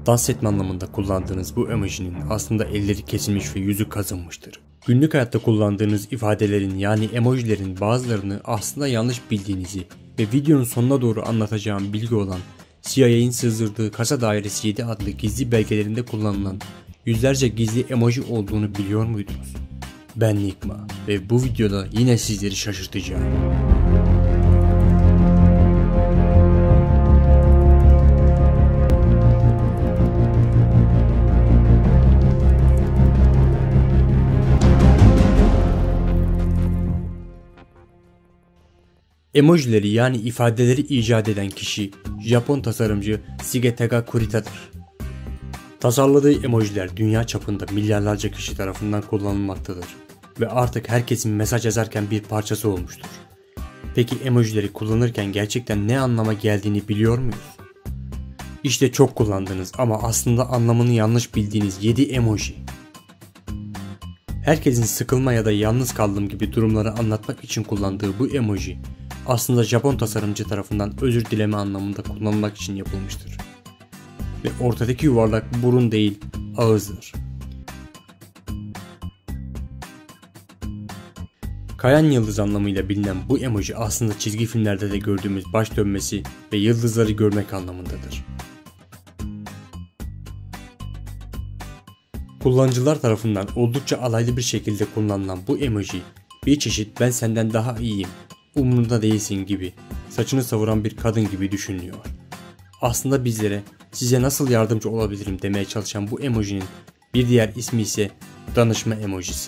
Dans etme anlamında kullandığınız bu emojinin aslında elleri kesilmiş ve yüzü kazınmıştır. Günlük hayatta kullandığınız ifadelerin yani emojilerin bazılarını aslında yanlış bildiğinizi ve videonun sonuna doğru anlatacağım bilgi olan CIA'nin sızdırdığı Kasa Dairesi 7 adlı gizli belgelerinde kullanılan yüzlerce gizli emoji olduğunu biliyor muydunuz? Ben Nikma ve bu videoda yine sizleri şaşırtacağım. Emojileri yani ifadeleri icat eden kişi Japon tasarımcı Shigetaka Kurita'dır. Tasarladığı emojiler dünya çapında milyarlarca kişi tarafından kullanılmaktadır ve artık herkesin mesaj yazarken bir parçası olmuştur. Peki emojileri kullanırken gerçekten ne anlama geldiğini biliyor muyuz? İşte çok kullandığınız ama aslında anlamını yanlış bildiğiniz 7 emoji. Herkesin sıkılma ya da yalnız kaldığım gibi durumları anlatmak için kullandığı bu emoji aslında Japon tasarımcı tarafından özür dileme anlamında kullanılmak için yapılmıştır. Ve ortadaki yuvarlak burun değil, ağızdır. Kayan yıldız anlamıyla bilinen bu emoji aslında çizgi filmlerde de gördüğümüz baş dönmesi ve yıldızları görmek anlamındadır. Kullanıcılar tarafından oldukça alaylı bir şekilde kullanılan bu emoji bir çeşit "ben senden daha iyiyim, umurunda değilsin" gibi saçını savuran bir kadın gibi düşünülüyor. Aslında bizlere "size nasıl yardımcı olabilirim" demeye çalışan bu emojinin bir diğer ismi ise danışma emojisi.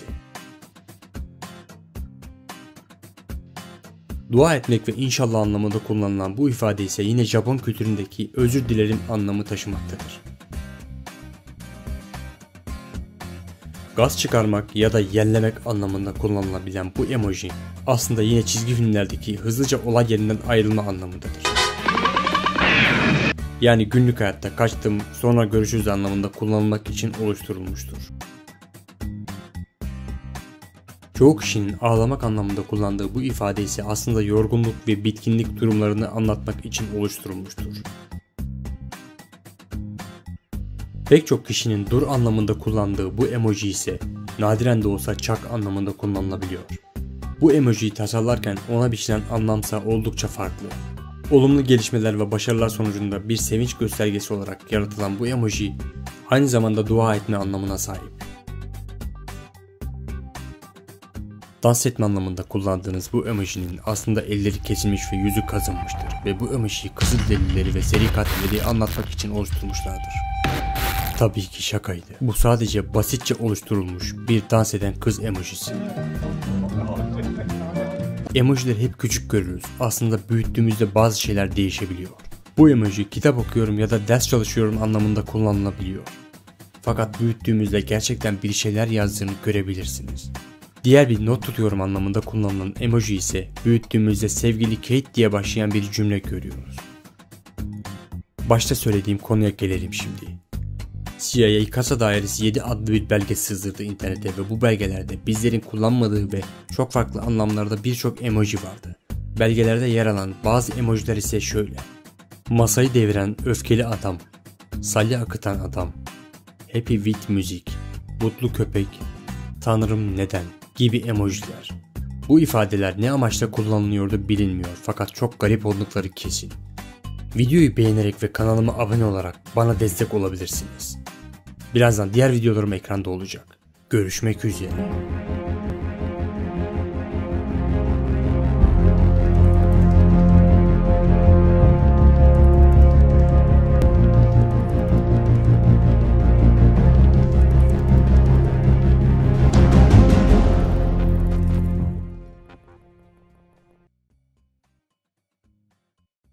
Dua etmek ve inşallah anlamında kullanılan bu ifade ise yine Japon kültüründeki özür dilerim anlamı taşımaktadır. Gaz çıkarmak ya da yellemek anlamında kullanılabilen bu emoji aslında yine çizgi filmlerdeki hızlıca olay yerinden ayrılma anlamındadır. Yani günlük hayatta kaçtım sonra görüşürüz anlamında kullanılmak için oluşturulmuştur. Çoğu kişinin ağlamak anlamında kullandığı bu ifade ise aslında yorgunluk ve bitkinlik durumlarını anlatmak için oluşturulmuştur. Pek çok kişinin dur anlamında kullandığı bu emoji ise nadiren de olsa çak anlamında kullanılabiliyor. Bu emojiyi tasarlarken ona biçilen anlamsa oldukça farklı. Olumlu gelişmeler ve başarılar sonucunda bir sevinç göstergesi olarak yaratılan bu emoji aynı zamanda dua etme anlamına sahip. Dans etme anlamında kullandığınız bu emojinin aslında elleri kesilmiş ve yüzü kazınmıştır ve bu emojiyi Kızılderilileri ve seri katilleri anlatmak için oluşturmuşlardır. Tabii ki şakaydı. Bu sadece basitçe oluşturulmuş bir dans eden kız emojisi. Emojileri hep küçük görürüz. Aslında büyüttüğümüzde bazı şeyler değişebiliyor. Bu emoji kitap okuyorum ya da ders çalışıyorum anlamında kullanılabiliyor. Fakat büyüttüğümüzde gerçekten bir şeyler yazdığını görebilirsiniz. Diğer bir not tutuyorum anlamında kullanılan emoji ise büyüttüğümüzde sevgili Kate diye başlayan bir cümle görüyoruz. Başta söylediğim konuya gelelim şimdi. CIA Kasa Dairesi 7 adlı bir belge sızdırdı internete ve bu belgelerde bizlerin kullanmadığı ve çok farklı anlamlarda birçok emoji vardı. Belgelerde yer alan bazı emojiler ise şöyle: masayı deviren öfkeli adam, salya akıtan adam, happy with müzik, mutlu köpek, tanrım neden gibi emojiler. Bu ifadeler ne amaçla kullanılıyordu bilinmiyor fakat çok garip oldukları kesin. Videoyu beğenerek ve kanalıma abone olarak bana destek olabilirsiniz. Birazdan diğer videolarım ekranda olacak. Görüşmek üzere.